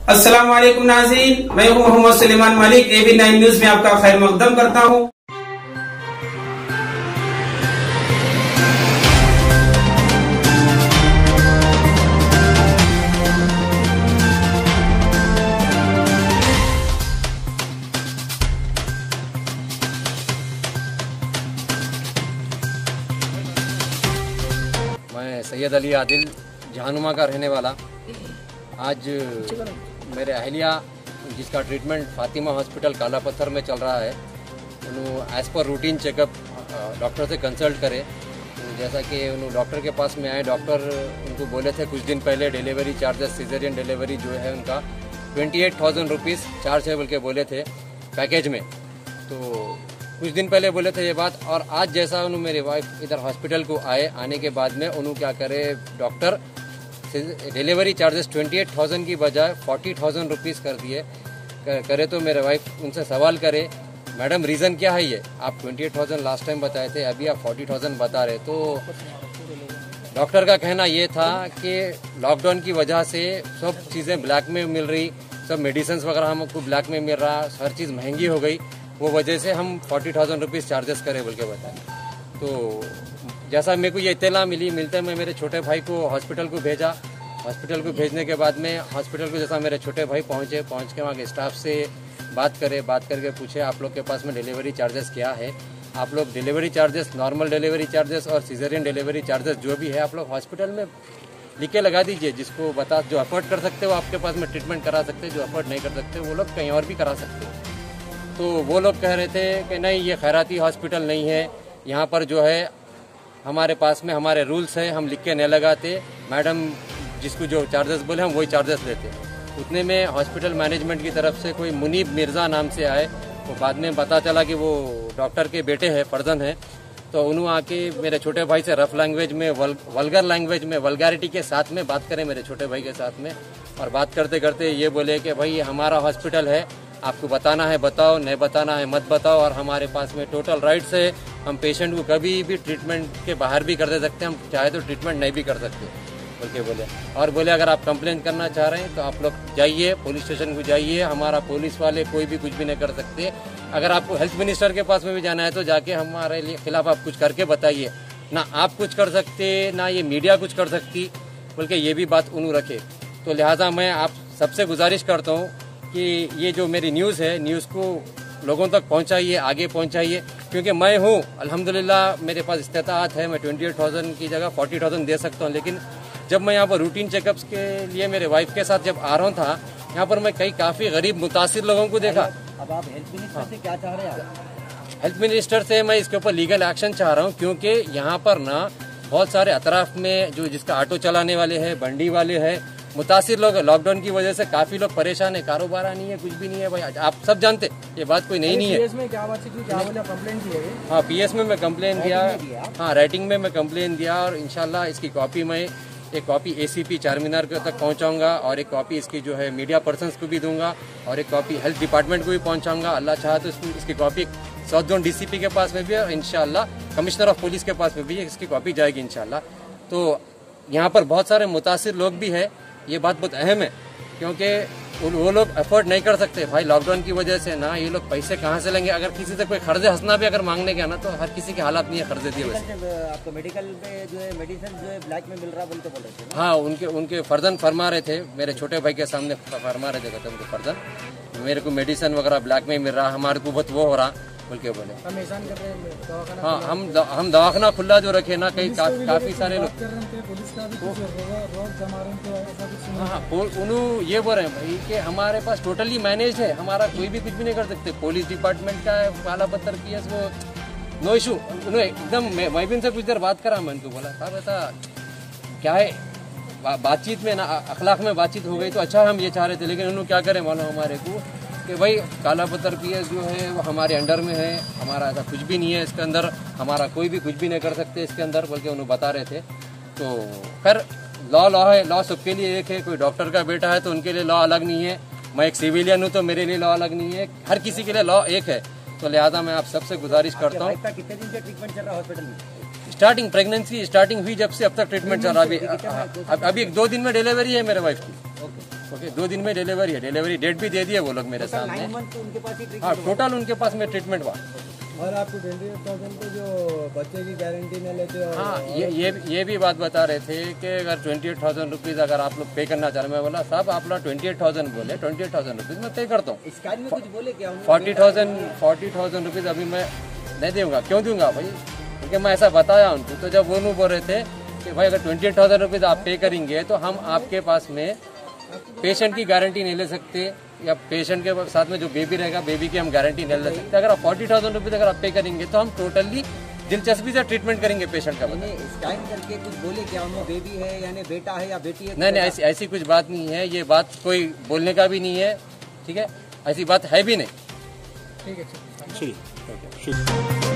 अस्सलाम वालेकुम नाज़रीन, मैं हूं मोहम्मद सुलेमान मलिक। AB9 न्यूज में आपका खैर मकदम करता हूं। मैं सैयद अली आदिल जहानुमा का रहने वाला। आज मेरे अहलिया जिसका ट्रीटमेंट फातिमा हॉस्पिटल काला पत्थर में चल रहा है, उन्होंने as per routine checkup doctor से कंसल्ट करे। जैसा कि उन्होंने डॉक्टर के पास में आए, डॉक्टर उनको बोले थे कुछ दिन पहले डिलीवरी चार्जेस, सीजरियन डिलीवरी जो है उनका 28,000 रुपीज़ चार्ज है बोल के बोले थे पैकेज में। तो कुछ दिन पहले बोले थे ये बात, और आज जैसा उन्होंने मेरी वाइफ इधर हॉस्पिटल को आने के बाद में उन्होंने क्या करे, डॉक्टर डिलीवरी चार्जेस 28,000 की बजाय 40,000 रुपीज़ कर दिए करे। तो मेरे वाइफ उनसे सवाल करे, मैडम रीज़न क्या है ये, आप 28,000 लास्ट टाइम बताए थे, अभी आप 40,000 बता रहे। तो डॉक्टर का कहना ये था कि लॉकडाउन की वजह से सब चीज़ें ब्लैक में मिल रही, सब मेडिसिन वगैरह हमको ब्लैक में मिल रहा, हर चीज़ महंगी हो गई, वो वजह से हम 40,000 रुपीज़ चार्जेस करें बोल के बताए। तो जैसा मेरे को ये इत्तला मिलते मैं मेरे छोटे भाई को हॉस्पिटल को भेजा। हॉस्पिटल को भेजने के बाद में हॉस्पिटल को जैसा मेरे छोटे भाई पहुँच के वहाँ के स्टाफ से बात करके पूछे आप लोग के पास में डिलीवरी चार्जेस क्या है, आप लोग delivery charges, normal delivery charges और सीजरियन डिलीवरी चार्जेस जो भी है आप लोग हॉस्पिटल में लिख के लगा दीजिए। जिसको बता, जो अफोर्ड कर सकते हो आपके पास में ट्रीटमेंट करा सकते हैं, जो अफोर्ड नहीं कर सकते वो लोग कहीं और भी करा सकते हो। तो वो लोग कह रहे थे कि नहीं, ये खैराती हॉस्पिटल नहीं है, यहाँ पर जो है हमारे पास में हमारे रूल्स हैं, हम लिख के नहीं लगाते, मैडम जिसको जो चार्जेस बोले हम वही चार्जेस लेते। उतने में हॉस्पिटल मैनेजमेंट की तरफ से कोई मुनीब मिर्ज़ा नाम से आए, वो बाद में पता चला कि वो डॉक्टर के बेटे हैं, पर्सन है। तो उन्होंने आके मेरे छोटे भाई से रफ लैंग्वेज में, वल्गर लैंग्वेज में, वल्गैरिटी के साथ में बात करें मेरे छोटे भाई के साथ में। और बात करते करते ये बोले कि भाई हमारा हॉस्पिटल है, आपको बताना है बताओ, नहीं बताना है मत बताओ, और हमारे पास में टोटल राइट्स है, हम पेशेंट को कभी भी ट्रीटमेंट के बाहर भी कर दे सकते हैं, हम चाहे तो ट्रीटमेंट नहीं भी कर सकते बोल के बोले। और बोले अगर आप कंप्लेन करना चाह रहे हैं तो आप लोग जाइए पुलिस स्टेशन को जाइए, हमारा पुलिस वाले कोई भी कुछ भी नहीं कर सकते। अगर आपको हेल्थ मिनिस्टर के पास में भी जाना है तो जाके हमारे लिए खिलाफ आप कुछ करके बताइए, ना आप कुछ कर सकते ना ये मीडिया कुछ कर सकती बोल के ये भी बात उन्होंने रखे। तो लिहाजा मैं आप सबसे गुजारिश करता हूँ कि ये जो मेरी न्यूज़ है, न्यूज़ को लोगों तक पहुंचाइए, आगे पहुंचाइए, क्योंकि मैं हूं अल्हम्दुलिल्लाह मेरे पास इस्तेताअत है, मैं 28,000 की जगह 40,000 दे सकता हूं। लेकिन जब मैं यहाँ पर रूटीन चेकअप्स के लिए मेरे वाइफ के साथ जब आ रहा था, यहाँ पर मैं काफ़ी गरीब मुतासिर लोगों को देखा। अब आप हेल्थ मिनिस्टर से क्या चाह रहे हैं? हेल्थ मिनिस्टर से मैं इसके ऊपर लीगल एक्शन चाह रहा हूँ, क्योंकि यहाँ पर ना बहुत सारे अतराफ में जो जिसका ऑटो चलाने वाले हैं, बंडी वाले हैं, मुतासिर लोग, लॉकडाउन की वजह से काफी लोग परेशान है, कारोबार नहीं है, कुछ भी नहीं है भाई, आप सब जानते ये बात कोई नहीं है। पीएस में क्या बात थी, क्या बोला, कंप्लेंट की है? हाँ, पीएस में मैं कंप्लेन दिया, हाँ राइटिंग में मैं कंप्लेन दिया, और इंशाल्लाह इसकी कॉपी मैं एक कॉपी ACP चारमीनार तक पहुंचाऊंगा, और एक कॉपी इसकी जो है मीडिया पर्सन्स को भी दूंगा, और एक कॉपी हेल्थ डिपार्टमेंट को भी पहुंचाऊंगा। अल्लाह चाहे तो इसकी कॉपी साउथ जोन DCP के पास में भी है, और इंशाल्लाह कमिश्नर ऑफ पुलिस के पास में भी इसकी कॉपी जाएगी इंशाल्लाह। तो यहाँ पर बहुत सारे मुतासिर लोग भी है, ये बात बहुत अहम है, क्योंकि वो लोग अफोर्ड नहीं कर सकते भाई लॉकडाउन की वजह से ना, ये लोग पैसे कहाँ से लेंगे। अगर किसी से कोई कर्जे हंसना भी अगर मांगने गया ना, तो हर किसी के हालात नहीं है कर्जे दिए वैसे। आपको मेडिकल में जो है मेडिसिन जो है ब्लैक में मिल रहा बोल रहे थे? हाँ, उनके फर्जन फरमा रहे थे, मेरे छोटे भाई के सामने फरमा रहे थे, कहते उनके फर्जन मेरे को मेडिसिन वगैरह ब्लैक में मिल रहा, हमारे को बहुत वो हो रहा बोल के बोले। हम एहसान कर रहे हैं, हाँ, हम दवाखाना खुला जो रखे ना, कहीं काफी सारे लोग, हाँ उन्होंने ये बोल रहे हैं भाई कि हमारे पास टोटली मैनेज है, हमारा कोई भी कुछ भी नहीं कर सकते। पुलिस डिपार्टमेंट का है, काला पत्थर की है, वो नो इशू। उन्होंने एकदम मैं भी उनसे कुछ देर बात करा, मैंने तो बोला था बेटा क्या है, बातचीत में ना अखलाक में बातचीत हो गई तो अच्छा हम ये चाह रहे थे। लेकिन उन्होंने क्या करें मालूम हमारे को कि भाई काला पत्थर PS जो है वो हमारे अंडर में है, हमारा ऐसा कुछ भी नहीं है इसके अंदर, हमारा कोई भी कुछ भी नहीं कर सकते इसके अंदर बोल के उन्होंने बता रहे थे। तो खैर लॉ है, लॉ सबके लिए एक है, कोई डॉक्टर का बेटा है तो उनके लिए लॉ अलग नहीं है, मैं एक सिविलियन हूँ तो मेरे लिए लॉ अलग नहीं है, हर किसी के लिए लॉ एक है। तो लिहाजा मैं आप सबसे गुजारिश करता हूँ। कितने दिन से ट्रीटमेंट चल रहा है हॉस्पिटल में? स्टार्टिंग प्रेगनेंसी स्टार्टिंग हुई जब से अब तक ट्रीटमेंट चल रहा है। अभी 1-2 दिन में डिलीवरी है मेरे वाइफ की। ओके 2 दिन में डिलीवरी है, डिलीवरी डेट भी दे दी है वो लोग मेरे सामने। 9 मंथ उनके पास ही हाँ ट्रीटमेंट टोटल उनके पास में ट्रीटमेंट हुआ। और आपको 28,000 पे जो बच्चे की गारंटी न लेते हो। हाँ ये भी बात बता रहे थे कि अगर 28,000 रुपीज़ अगर आप लोग पे करना चाह रहे, मैं बोला साहब आप लोग 28,000 बोले, 28,000 रुपीज़ मैं पे करता हूँ। इस कार्य में कुछ बोले क्या? 40,000 रुपीज़ अभी मैं नहीं दूंगा। क्यों दूंगा भाई? क्योंकि मैं ऐसा बताया उनको। तो जब वो नहीं बोल रहे थे कि भाई अगर 28,000 रुपीज़ आप पे करेंगे तो हम आपके पास में पेशेंट की गारंटी नहीं ले सकते, या पेशेंट के साथ में जो बेबी रहेगा बेबी की हम गारंटी नहीं ले सकते। अगर आप 40,000 रुपीज़ अगर आप पे करेंगे तो हम टोटली दिलचस्पी से ट्रीटमेंट करेंगे पेशेंट का। स्कैन करके कुछ बोले क्या? उनमें बेबी है यानी बेटा है या बेटी है? नहीं ऐसी कुछ बात नहीं है, ये बात कोई बोलने का भी नहीं है, ठीक है, ऐसी बात है भी नहीं। ठीक है। ठीक।